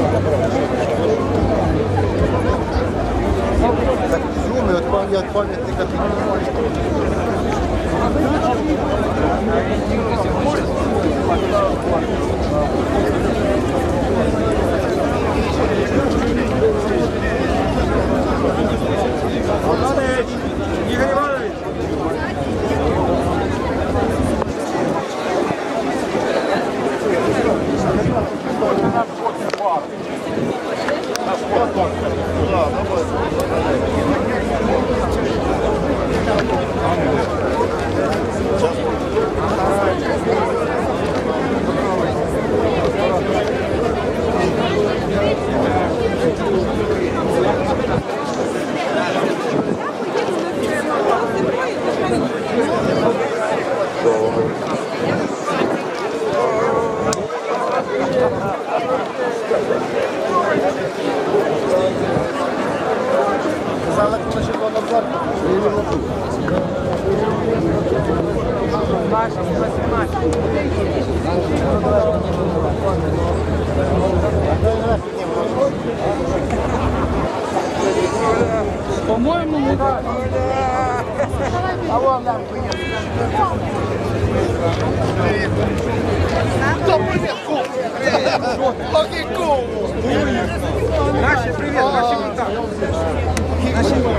Так, суми от пам'ятника Игорь Иванович! По-моему, не так. А вон там привет, кум! Окей, кум! Наши, привет, наши вот так.